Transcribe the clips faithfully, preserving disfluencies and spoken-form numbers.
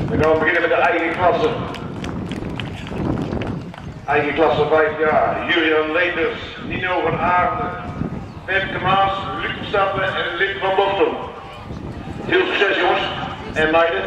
Dan gaan we beginnen met de eigen klasse. Eigen klasse vijf jaar. Julian Leenders, Nino van Aarden, Femke Maas, Luc Verstappen en Lid van Bokstel. Veel succes jongens en meiden.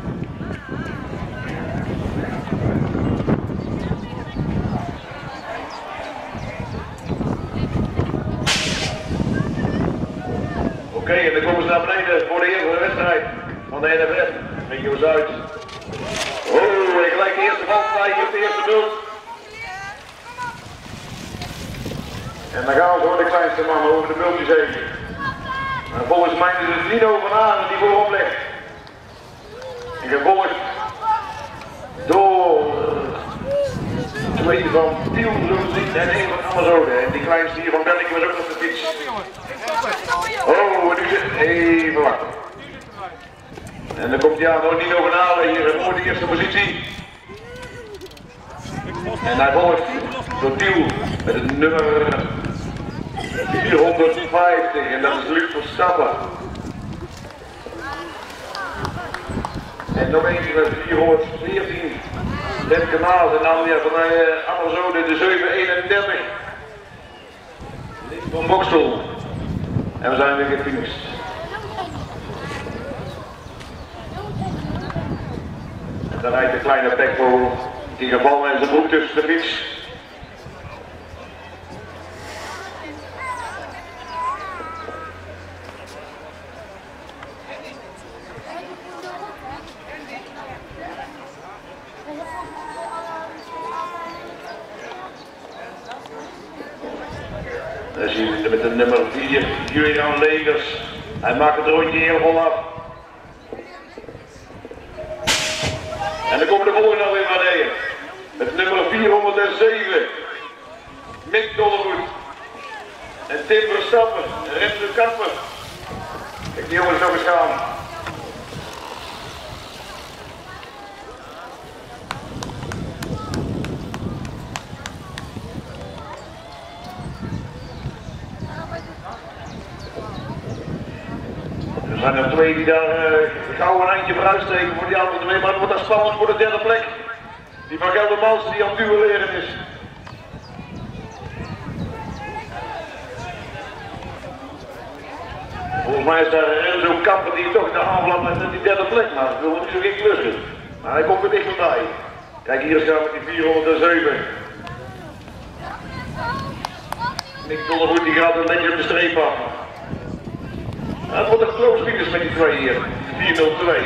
Oké, okay, en dan komen ze naar beneden voor de eerste wedstrijd van de N F F. Regio Zuid. Oh, en gelijk de eerste valpartij op de eerste beeld. En dan gaan we voor de kleinste man over de bultjes heen. En volgens mij is het Nino van Aarden die voorop legt. En gevolgd door twee van Tiel en één van Amazone. En die kleinste hier van België was ook op de fiets. Oh, en nu zit even wachten. En dan komt hij aan door Nino van Aarden hier voor de eerste positie. En hij volgt door Tiel met het nummer vierhonderdvijftig en dat is Luc Verstappen. En nog eentje met vierhonderdveertien, Femke Maas en dan weer van uh, Amazone de zevenhonderdeenendertig. Lid van Bokstel. En we zijn weer gefinished. En dan rijdt de kleine Bekvogel die gevallen in zijn broek tussen de fiets. Dan zie je met de nummer vier, Julian Leenders. Hij maakt het rondje helemaal af. En dan komen de volgende alweer naar beneden. Met nummer vierhonderdzeven, Mick Dollegoed. En Tim Verstappen, en Rens de Kamper. Kijk die jongens nog eens gaan. Er zijn er twee die daar uh, gauw een eindje vooruit steken voor die andere twee, maar het wordt daar spannend voor de derde plek. Die van Geldermans die aan het duelleren is. Volgens mij is daar zo'n kamper die toch de aanval met die derde plek, maar dat wil niet zo geen klussen. Maar hij komt er dichterbij. Kijk, hier is hij met die vierhonderdzeven. Mick Dollegoed die gaat een beetje op de streep af. Ja, het wordt een close finish met die twee hier, vier nul twee.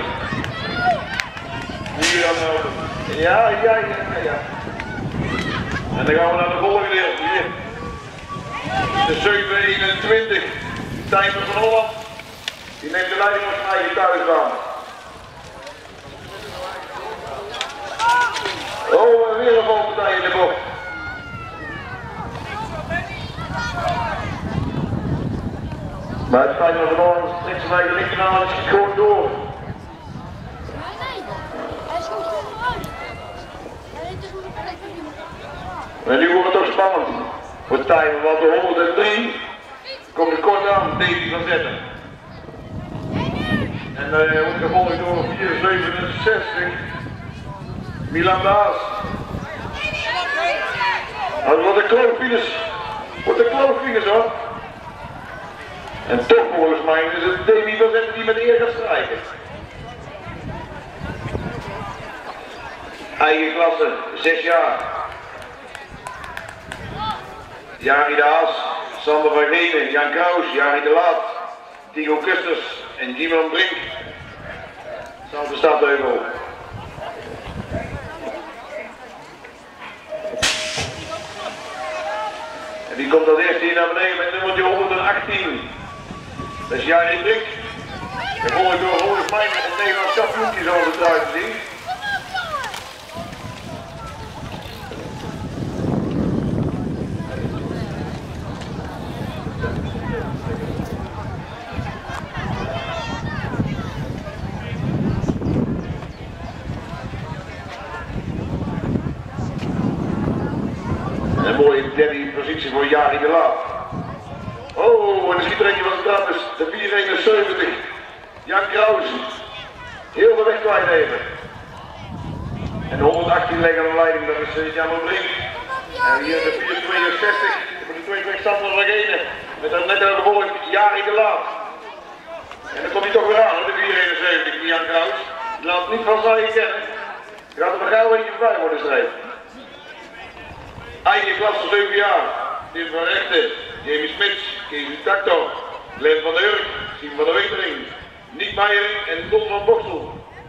Hier aan de ja, ja, ja, ja, ja. En dan gaan we naar de volgende hier. De zeven eenentwintig, Tijmen van Holland. Die neemt de leiding van zijn eigen thuisbaan. Oh, en weer een valpartij in de bocht. Maar het feit dat de bal trekt zijn eigen linkernaam en schiet gewoon door. En nu wordt het ook spannend voor Tijmen, want de honderddrie komt er kort aan, Davy van Zetten. En uh, wordt gevolgd door vierhonderdzevenenzestig, Milan Daas. Nou, wat een kloofines, wat een kloofines hoor. En toch volgens mij is het Davy van Zetten die met eer gaat strijken. Eigen klasse, zes jaar. Jari de Haas, Sander van Genen, Jan Kraus, Jari de Laat, Tigo Kusters en Jimon Brink. Zelfde Stadheuvel. En die komt als eerste hier naar beneden met nummertje honderdachttien. Dat is Jari Brink. Gevolgd door volgens mij met een Nederlands kampioentje zoals het eruit ziet. Een mooie derde positie voor Jari de Laat. Oh, en de schieteretje van de trap is de vier eenenzeventig. Jan Kraus. Heel de weg kwijt even. En de honderdachttien leggen aan de leiding, dat is uh, Jan Brink. En hier de vier tweeënzestig, voor de twee Sander Lagene. Met een net aan de volk, Jari de Laat. En dan komt hij toch weer aan, de vier eenenzeventig, Jan Kraus. Laat niet van zijn kennen. Je gaat er een gauw eentje bij worden schrijven. Eigen klasse zeven jaar. Tim van Rechten, Jamie Smits, Kees Tacto, Glenn van der Urk, Siem van der Wetering, Nick Meijering en Don van Boksel.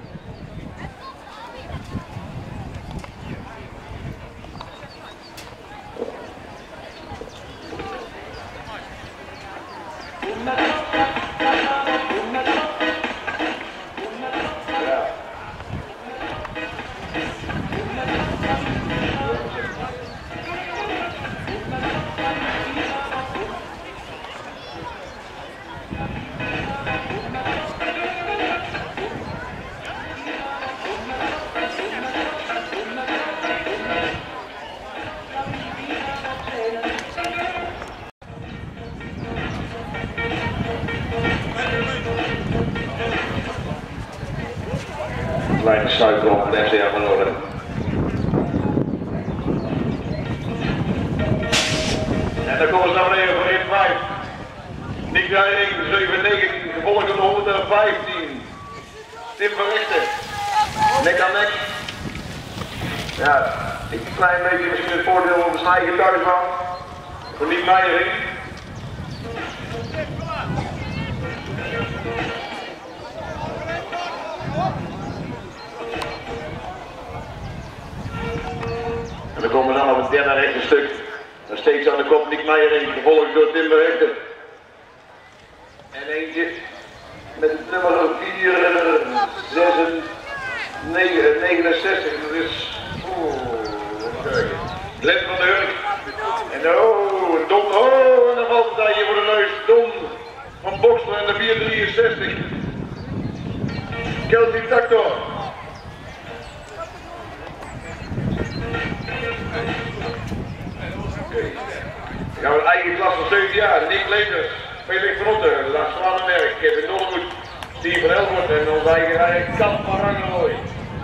Kleine suiker op de F C A van Noorden. En dan komen ze naar beneden voor één vijf. Nick Rijning, zeven negentien, gevolgd door de honderdvijftien. Tim van Rechten. Nek aan nek. Ja, een klein beetje misschien het voordeel van de snijden thuis van. Voor Nick Meijering. En dan komen we dan op het derde rechte stuk. Dan steekt aan de kop Nick Meijering, gevolgd door Tim van Rechten. En eentje met het nummer vier negenenzestig, dat is... Oeh, Glenn van der Urk. En oh, Don, oh, en dan valt het daar hier voor de neus. Don van Boksel en de vier drieënzestig. Kelvin Tactor. Okay. Dan gaan we de eigen klas van zeven jaar, Nick Leenders, Felix van Otten, Lars Zwanenberg, Kevin Nollegoed, Steve van Elvoort en onze eigen eigen Kat van Rangelooy.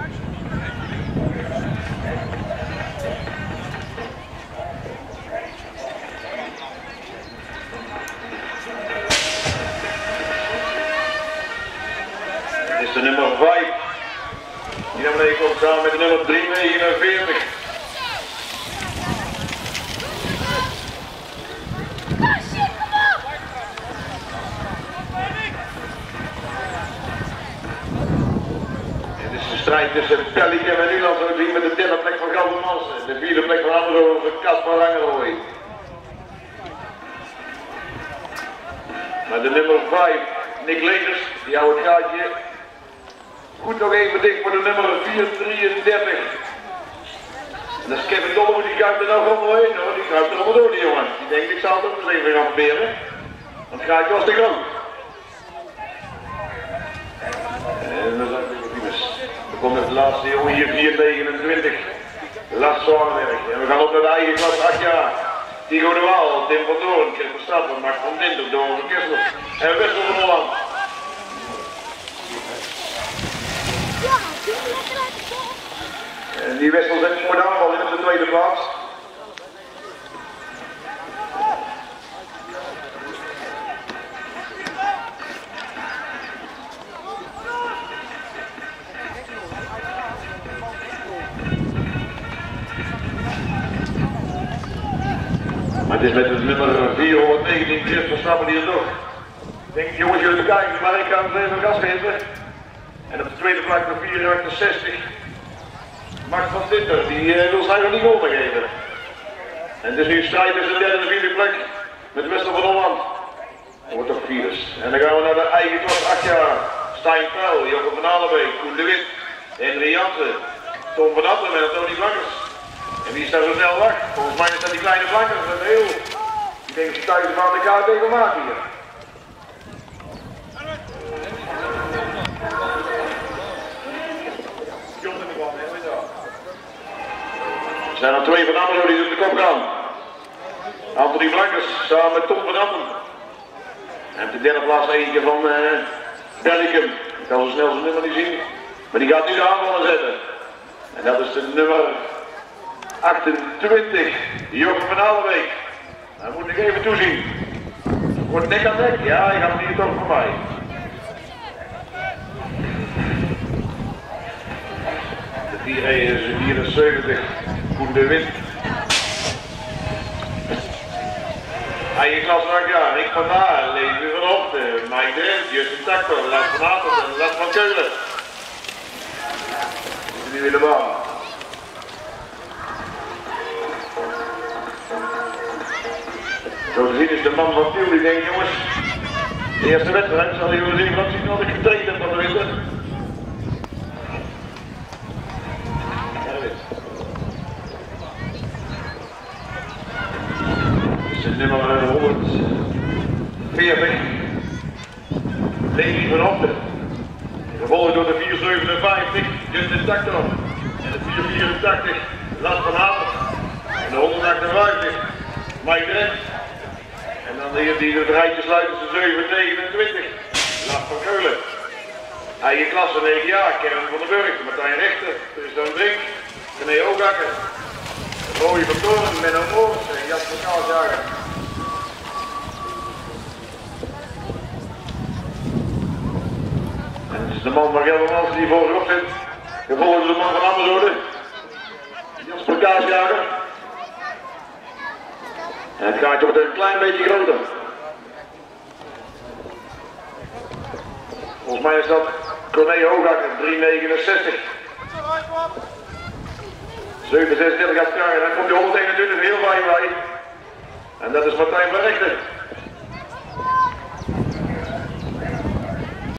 Dit is de nummer vijf. Die naar beneden komt samen met de nummer drie negenenveertig. Strijd tussen Pellikum en Nuland, zo zien met de derde plek van Geldermans, de vierde plek van Ammerzoden voor Kat van Rangelooy. Maar de nummer vijf, Nick Leenders, die houdt het gaatje goed nog even dicht voor de nummer vier drieëndertig. En dat is Kevin Dollevoet, die kruipt er nou gewoon heen hoor, die kruipt er allemaal door die jongen. Die denkt ik zal het ook eens even gaan proberen, want het gaatje was te groot. En dan zijn we Dan komt het laatste jongen hier, vier negenentwintig, Lars Zwanenberg. En we gaan op naar de eigen klas, acht jaar. Tigo de Waal, Tim van Doorn, Chris Verstappen, Max van Dinter, Doorn van Kessel en Wessel van Holland. En die Wessel zet een mooi aanval in op de tweede plaats. Maar het is met het nummer vierhonderdnegentien, Chris Verstappen die er nog. Ik denk jongens jullie kijken, maar ik ga hem even gas geven. En op de tweede plek met vierhonderdzestig. Max van Dinter, die uh, wil zijn nog niet ondergeven. En het is nu strijd tussen de derde en de vierde plek met Wessel van Holland. Dat wordt toch virus. En dan gaan we naar de eigen klas acht jaar. Stijn Puil, Jochem van Alenbeek, Koen de Wit, Henry Jansen, Tom van Atten en Tony Blankers. En wie is daar zo snel weg? Volgens mij is dat die kleine Blankers, dat is heel. Ik denk dat ze thuis van de K T gaan maken hier. Er zijn er twee van Amelo die op de kop gaan. Anthony Blankers samen met Tom van Atten. En op de derde plaats eentje van uh, Bellicum. Ik kan zo snel zijn nummer niet zien. Maar die gaat nu de aanvallen zetten. En dat is de nummer achtentwintig, Jochem van Albeek. Hij moet nog even toezien. Wordt nek aan nek? Ja, hij gaat hier toch voorbij. De vier E is vierenzeventig, Koen de Wind. Hij in klas acht jaar, Rick van Daar, Levi van Opten, Mike Drent, Justin Tactor, Lars van Aten en Lars van Keulen. Dit is nu weer de baan. Zo te zien is de man van Tiel die denkt, jongens, de eerste wedstrijd zal hij willen zien wat zien wat ik getraind heb van de winter. Dit is het nummer honderdveertig, Levi van Opten. Gevolgd door de vierhonderdzevenenvijftig, Justin Tactor. En de vierhonderdvierentachtig, Lars van Aten. En de honderdachtenvijftig, Mike Drent. En dan hier die het rijtje sluiten de zeven negenentwintig, Lars van Keulen. Eigen klasse negen jaar, Kevin van den Burg, Martijn Rechter, Tristan Brink, René Oogakker, Roy van Toorn, Menno Moors en Jasper Kaalsjager. En dit is de man van Geldermans die voorop zit, gevolgd door de man van Amazone, Jasper Kaalsjager. En het gaatje wordt een klein beetje groter. Volgens mij is dat Corné Hoogakker, drie negenenzestig. zeven zesendertig gaat het krijgen, dan komt die honderdeenentwintig heel fijn bij. En dat is Martijn van Rechter.